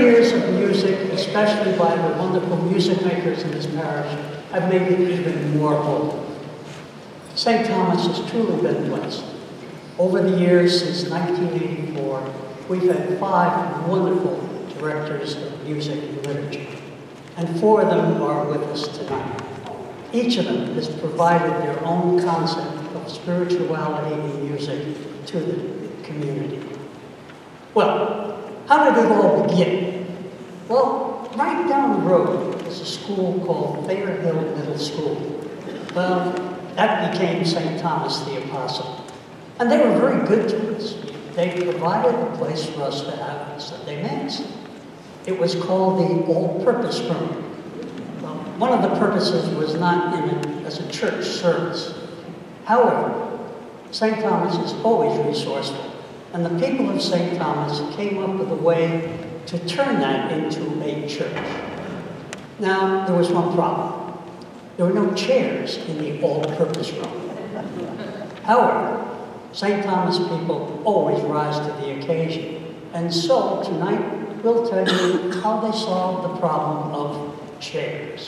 years of music, especially by the wonderful music makers in this parish, have made it even more holy. St. Thomas has truly been blessed. Over the years, since 1984, we've had 5 wonderful directors of music and literature, and 4 of them are with us tonight. Each of them has provided their own concept of spirituality in music to the community. Well, how did it all begin? Well, right down the road is a school called Thayer Hill Middle School. Well, that became St. Thomas the Apostle. And they were very good to us. They provided a place for us to have Sunday Mass. It was called the All-Purpose Room. Well, one of the purposes was not in it as a church service. However, St. Thomas is always resourceful. And the people of St. Thomas came up with a way to turn that into a church. Now, there was one problem. There were no chairs in the all-purpose room. However, St. Thomas people always rise to the occasion. And so, tonight, we'll tell you how they solved the problem of chairs.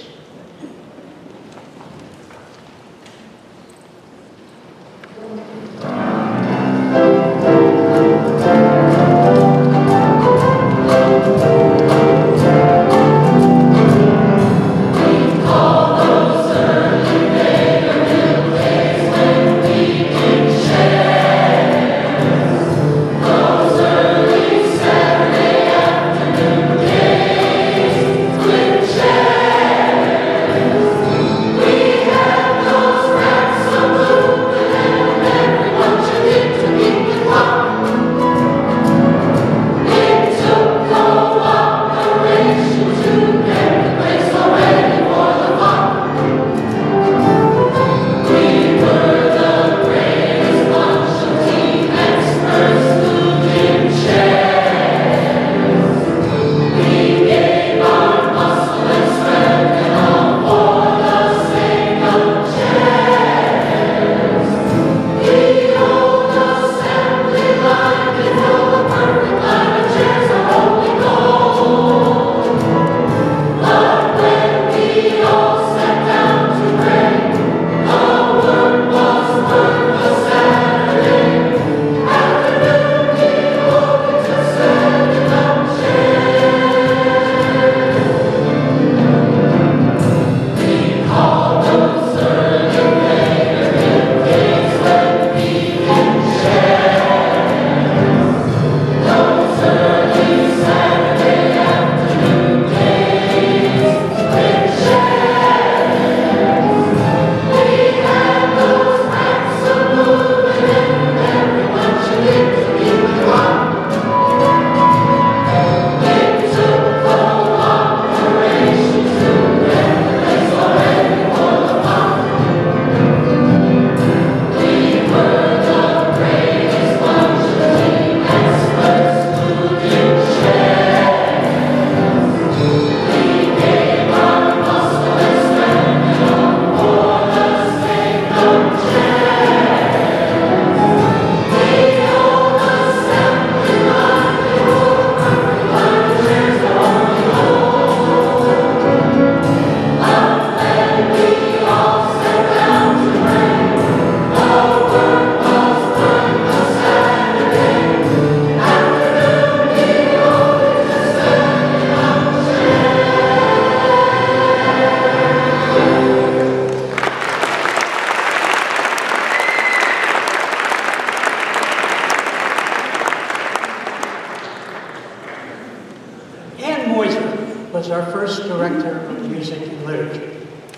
Was our first director of music and literature.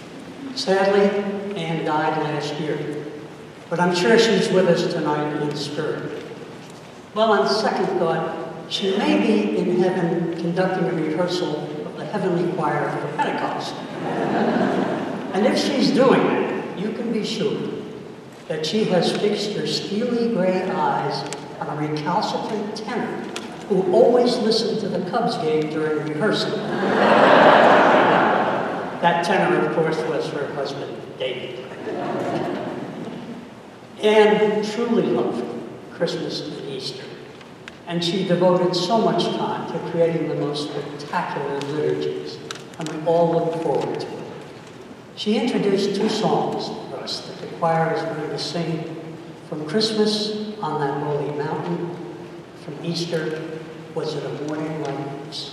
Sadly, Anne died last year, but I'm sure she's with us tonight in spirit. Well, on second thought, she may be in heaven conducting a rehearsal of the Heavenly Choir for Pentecost. And if she's doing that, you can be sure that she has fixed her steely gray eyes on a recalcitrant tenor who always listened to the Cubs game during rehearsal. That tenor, of course, was her husband, David. Anne truly loved Christmas and Easter, and she devoted so much time to creating the most spectacular liturgies, and we all look forward to it. She introduced 2 songs for us that the choir is going to sing: from Christmas, On That Holy Mountain; from Easter, Was It a Morning Like This?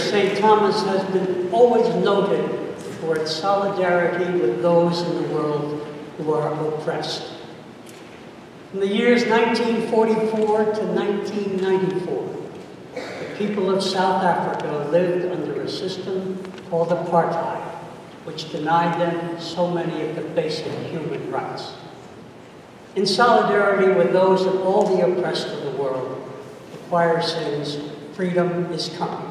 St. Thomas has been always noted for its solidarity with those in the world who are oppressed. In the years 1944 to 1994, the people of South Africa lived under a system called apartheid, which denied them so many of the basic human rights. In solidarity with those of all the oppressed of the world, the choir sings, "Freedom is Coming."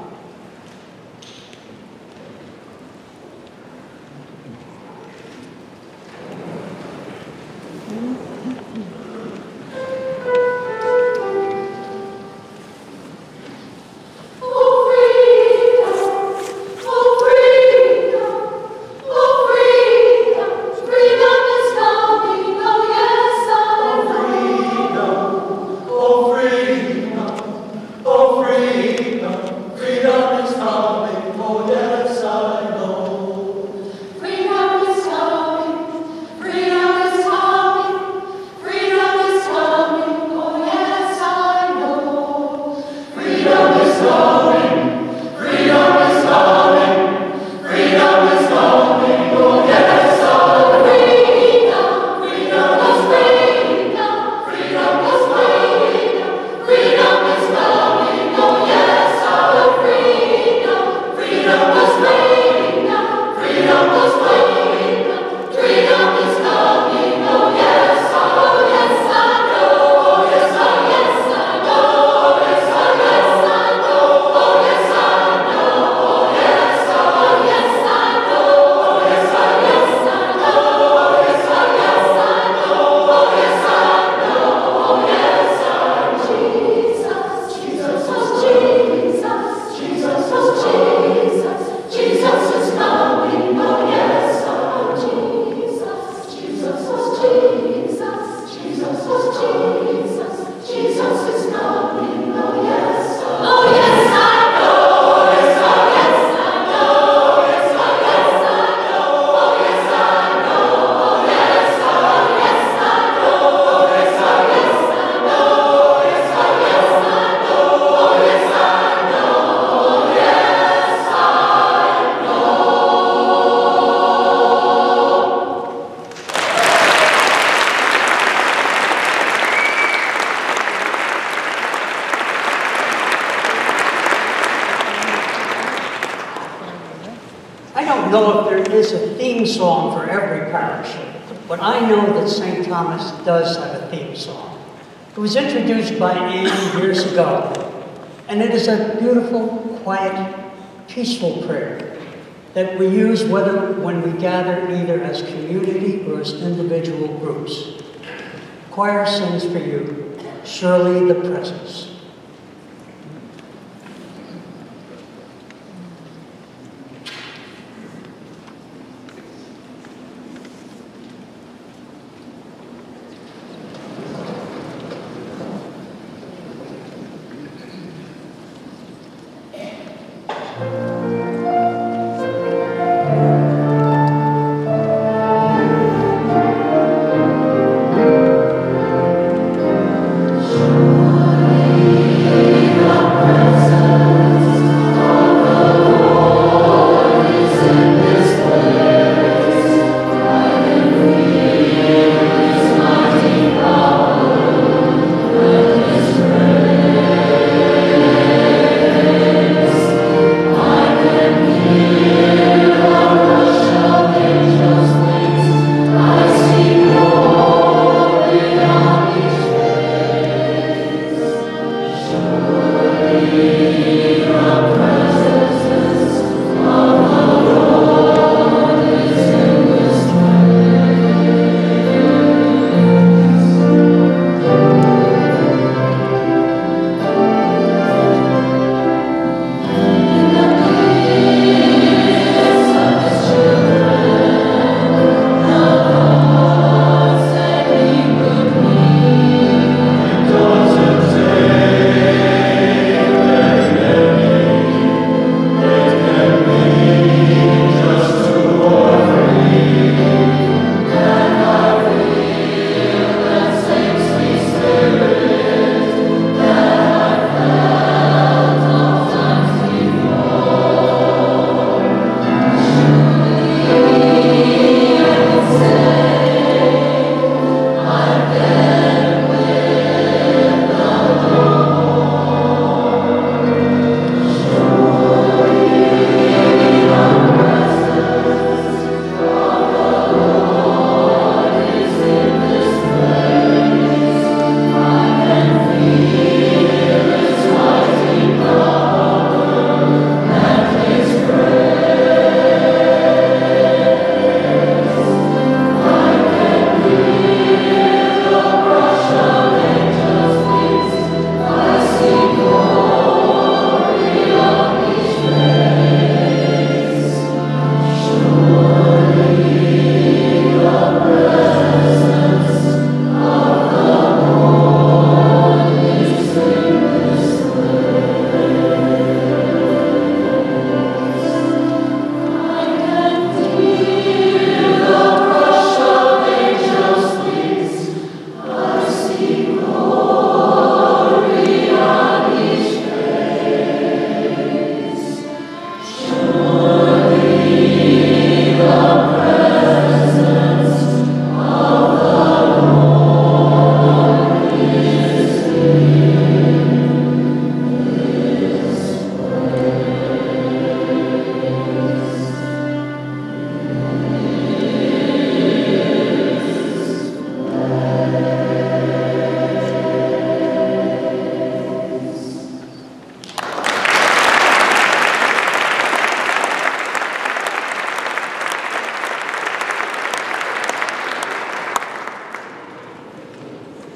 I don't know if there is a theme song for every parish, but I know that St. Thomas does have a theme song. It was introduced by Anne years ago, and it is a beautiful, quiet, peaceful prayer that we use when we gather either as community or as individual groups. The choir sings for you, "Surely the Presence." Surely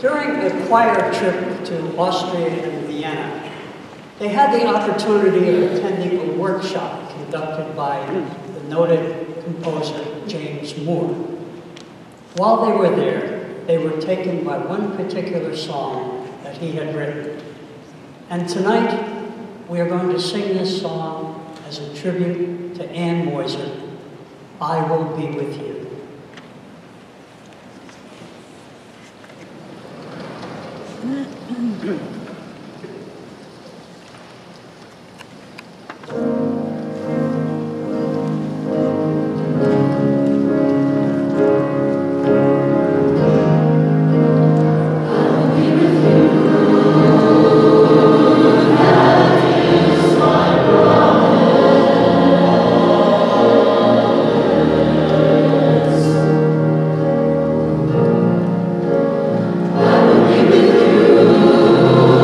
During a choir trip to Austria and Vienna, they had the opportunity of attending a workshop conducted by the noted composer James Moore. While they were there, they were taken by one particular song that he had written. And tonight, we are going to sing this song as a tribute to Ann Moiser, I Will Be With You. I will be with you.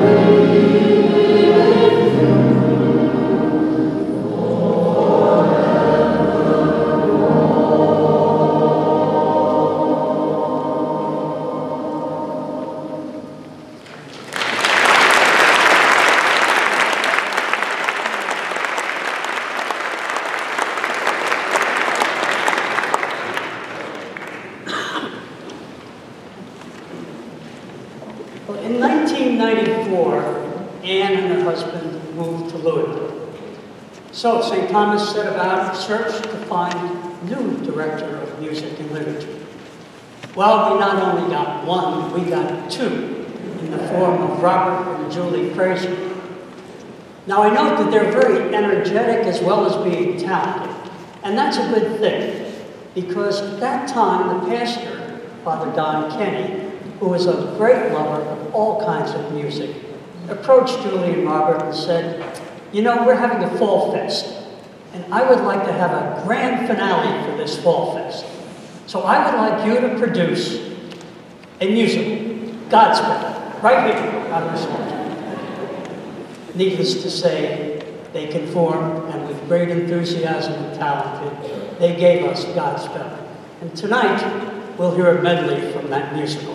In 1994, Anne and her husband moved to Louisville. So St. Thomas set about a search to find a new director of music and literature. Well, we not only got one, we got two, in the form of Robert and Julie Fraser. Now I note that they're very energetic as well as being talented, and that's a good thing, because at that time the pastor, Father Don Kenny, who was a great lover of all kinds of music, approached Julie and Robert and said, you know, we're having a fall fest, and I would like to have a grand finale for this fall fest. So I would like you to produce a musical, Godspell, right here on this stage. Needless to say, they conformed, and with great enthusiasm and talent, they gave us Godspell. And tonight, we'll hear a medley from that musical.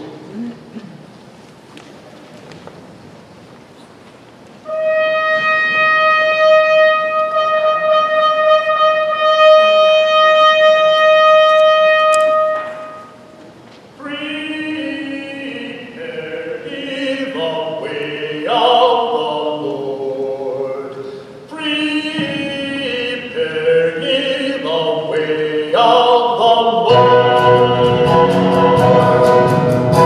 Of the Lord.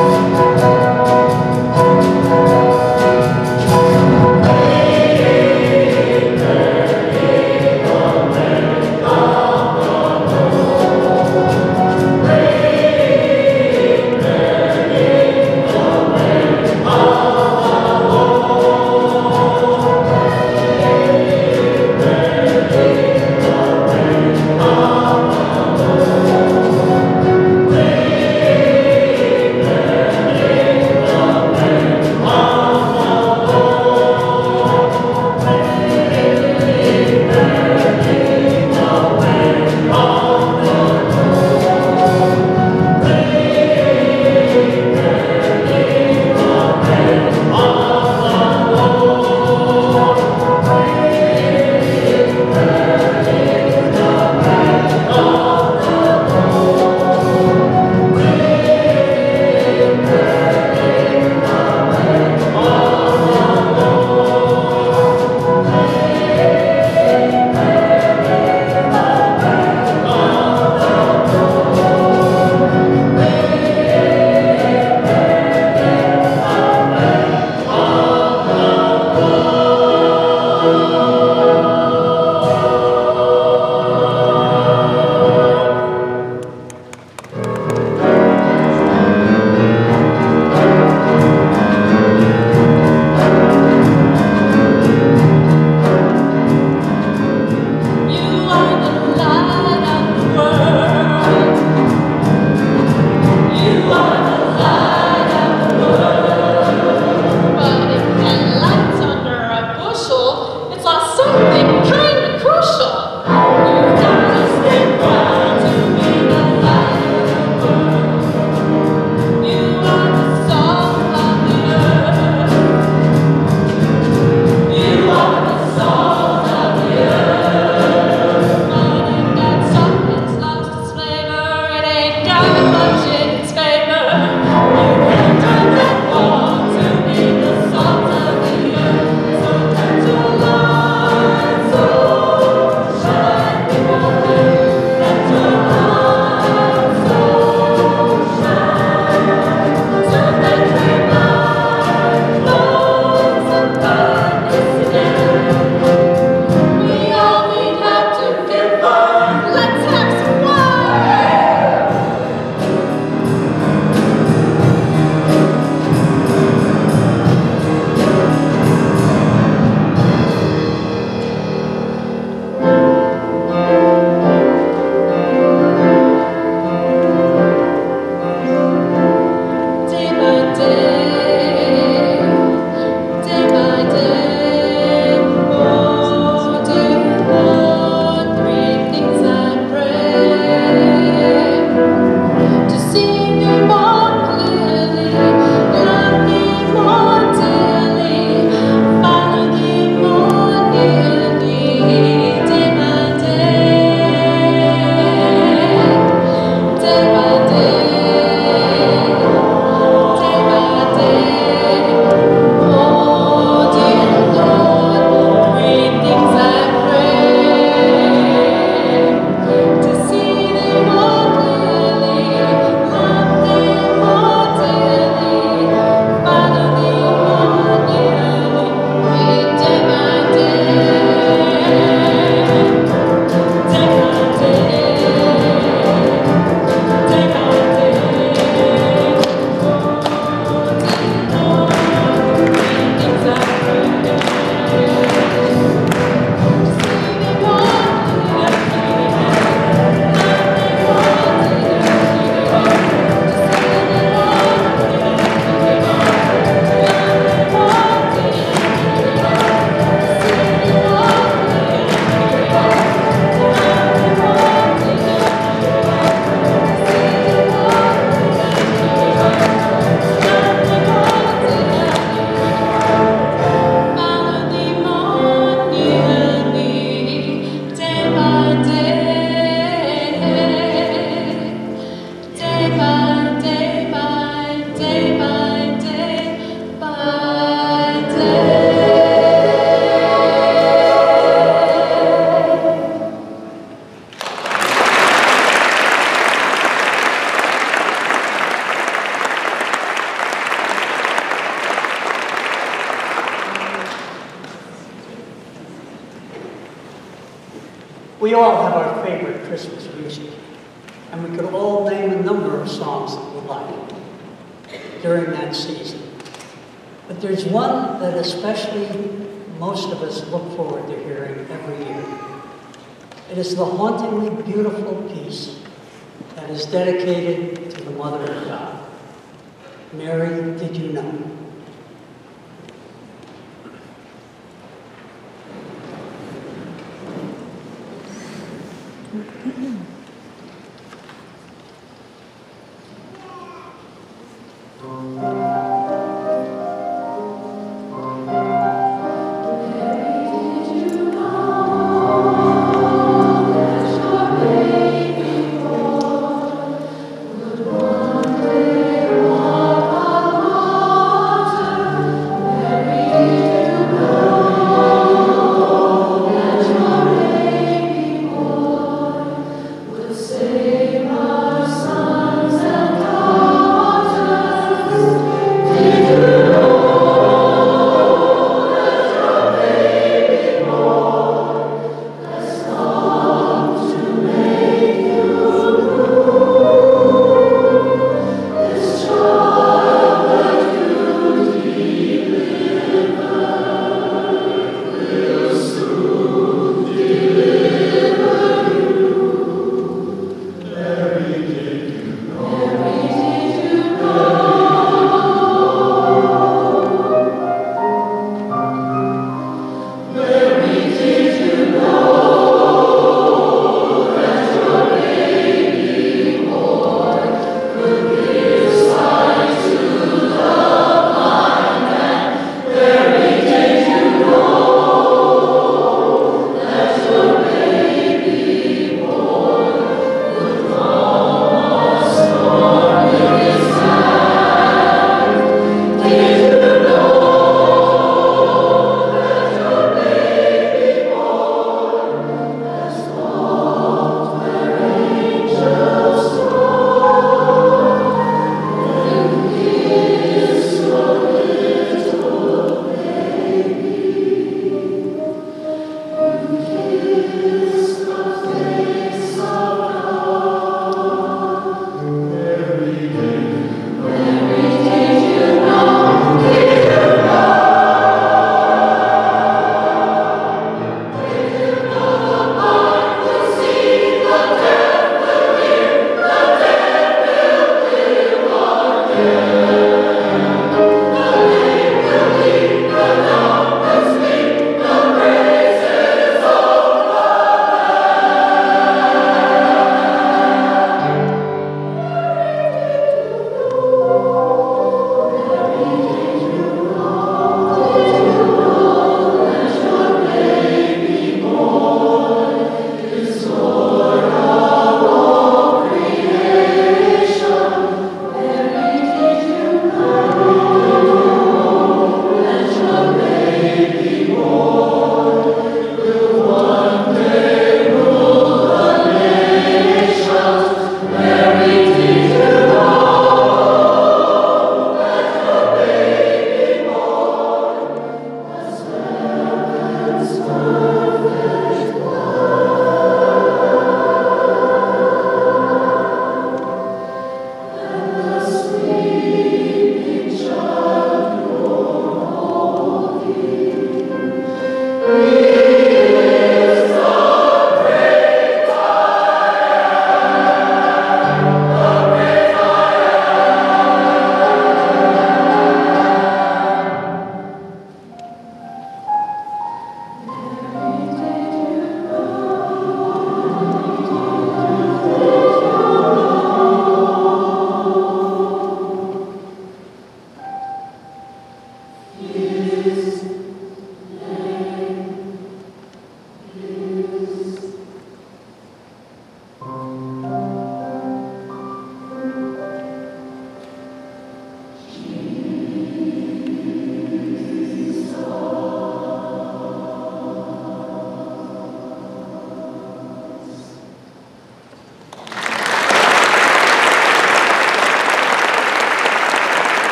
We all have our favorite Christmas music, and we could all name a number of songs that we like during that season. But there's one that especially most of us look forward to hearing every year. It is the hauntingly beautiful piece that is dedicated to the Mother of God. Mary, did you know?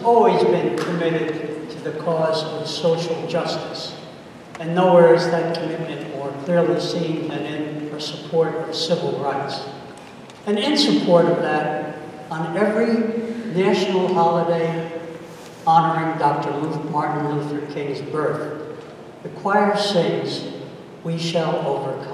always been committed to the cause of social justice, and nowhere is that commitment more clearly seen than in her support of civil rights. And in support of that, on every national holiday honoring Dr. Martin Luther King's birth, the choir sings, "We Shall Overcome."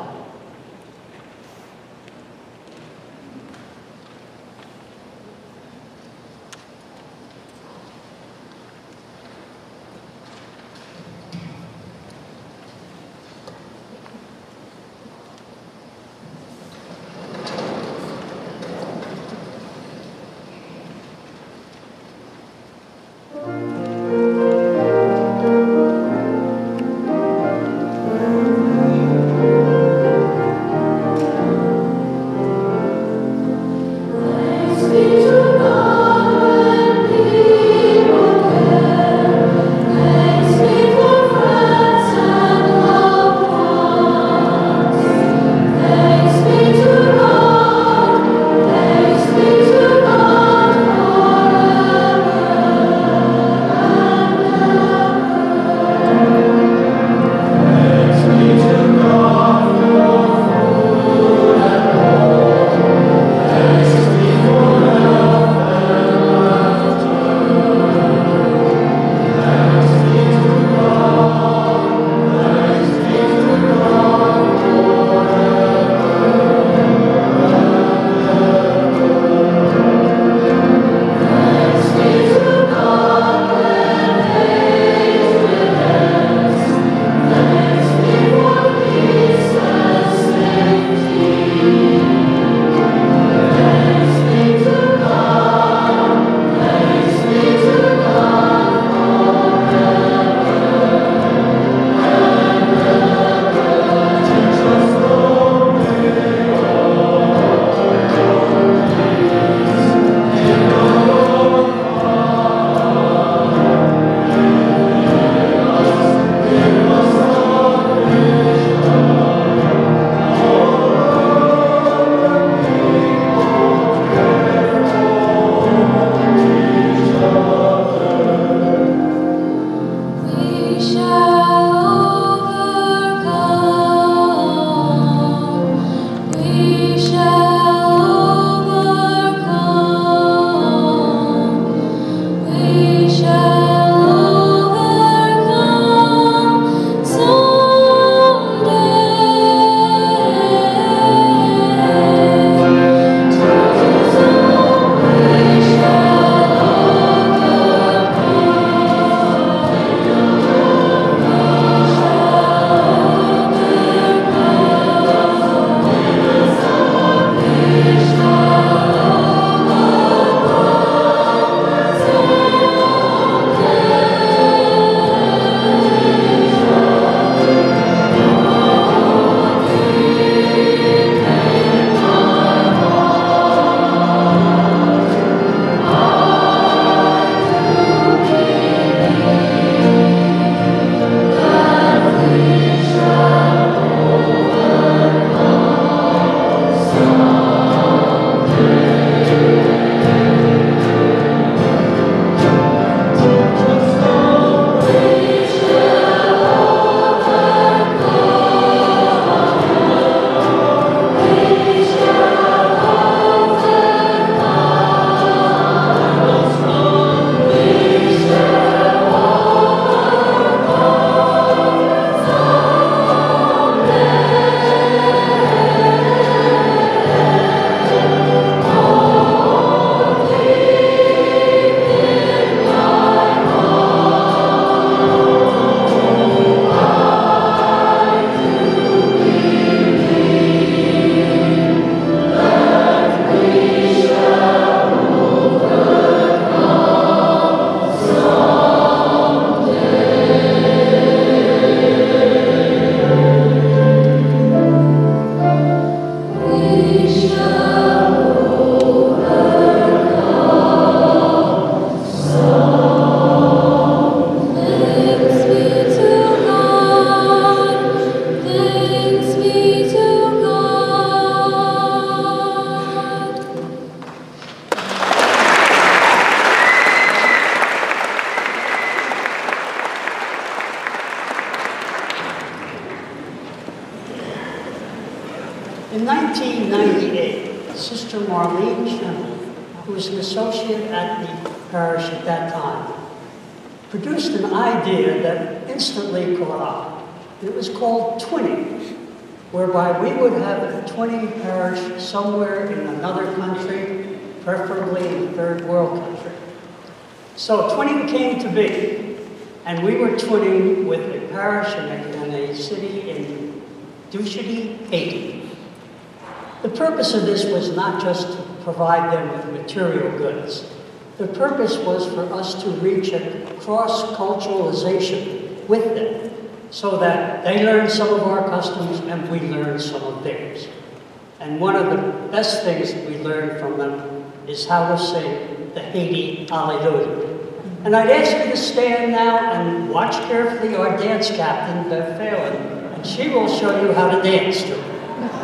Sister Marlene Schindler, who was an associate at the parish at that time, produced an idea that instantly caught on. It was called twinning, whereby we would have a twinning parish somewhere in another country, preferably in a third world country. So twinning came to be, and we were twinning with a parish in a city in Dusheti, Haiti. The purpose of this was not just to provide them with material goods. The purpose was for us to reach a cross-culturalization with them, so that they learn some of our customs and we learn some of theirs. And one of the best things that we learned from them is how to sing the Haiti Alleluia. And I'd ask you to stand now and watch carefully our dance captain, Bev Phelan, and she will show you how to dance to it.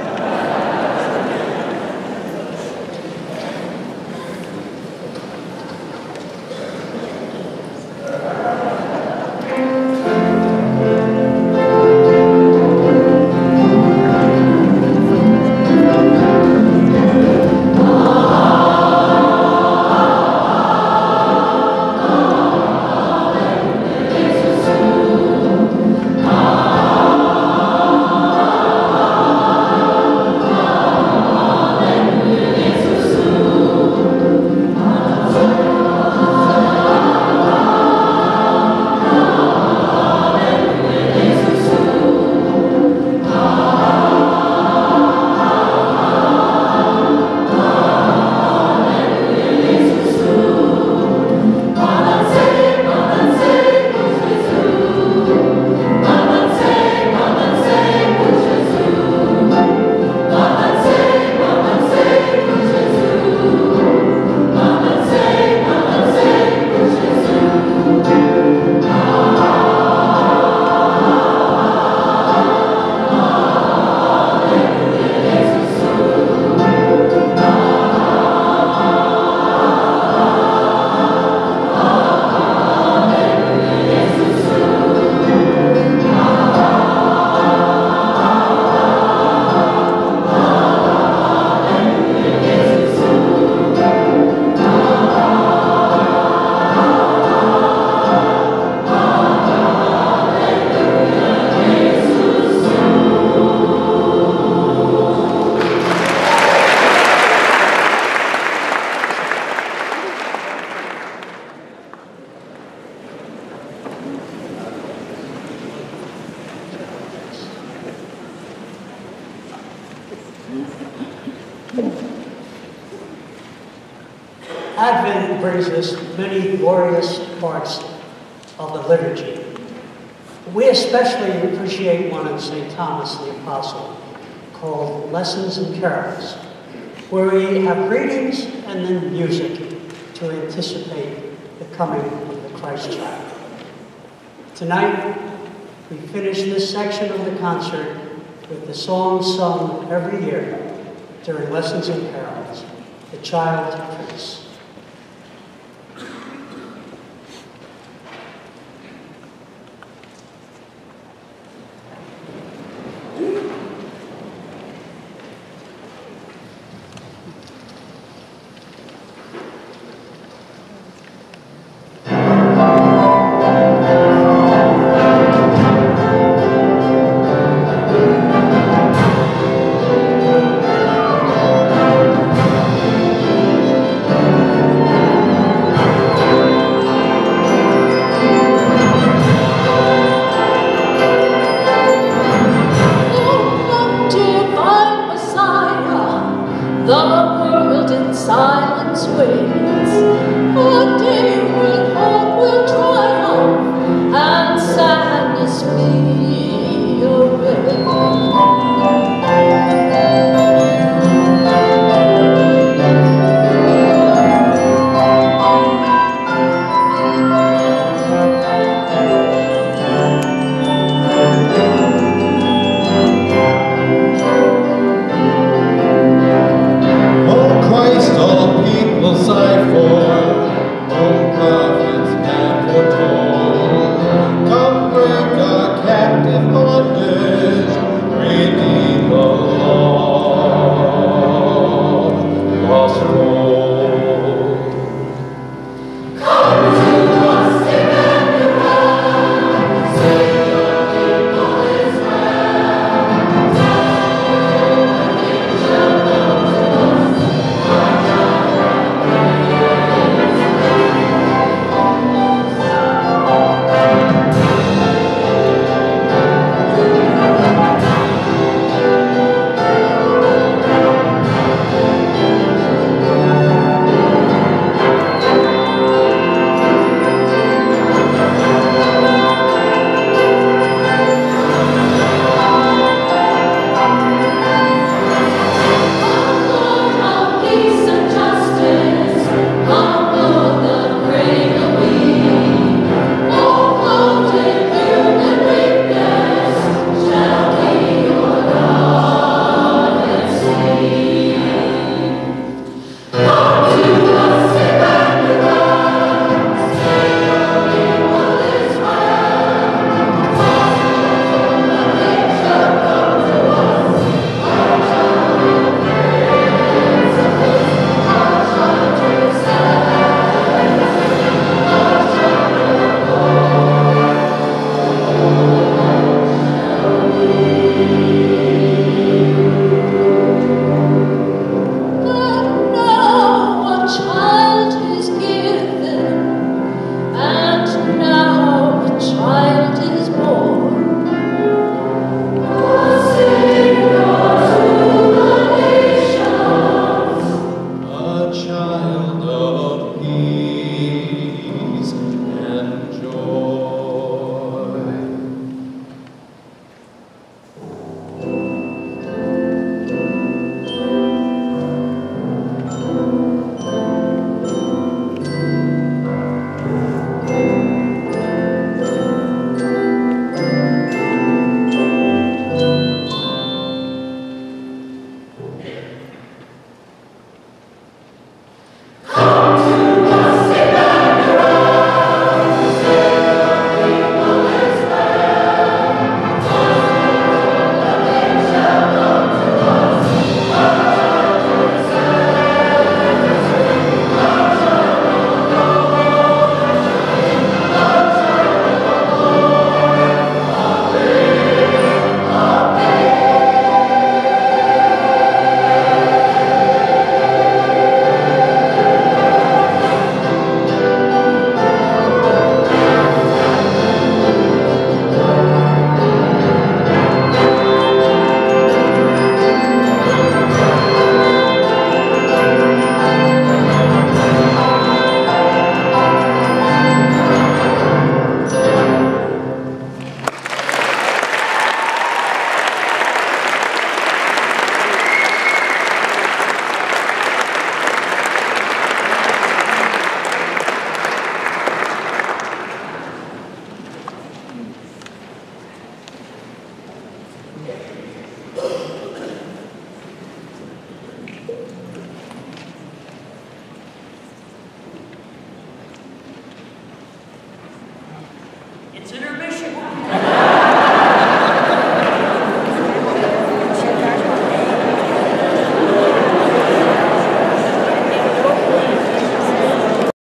Advent brings us many glorious parts of the liturgy. We especially appreciate one of St. Thomas the Apostle called Lessons and Carols, where we have greetings and then music to anticipate the coming of the Christ child. Tonight, we finish this section of the concert with the song sung every year during Lessons and Carols, The Child Prince. The world in silence waits. A day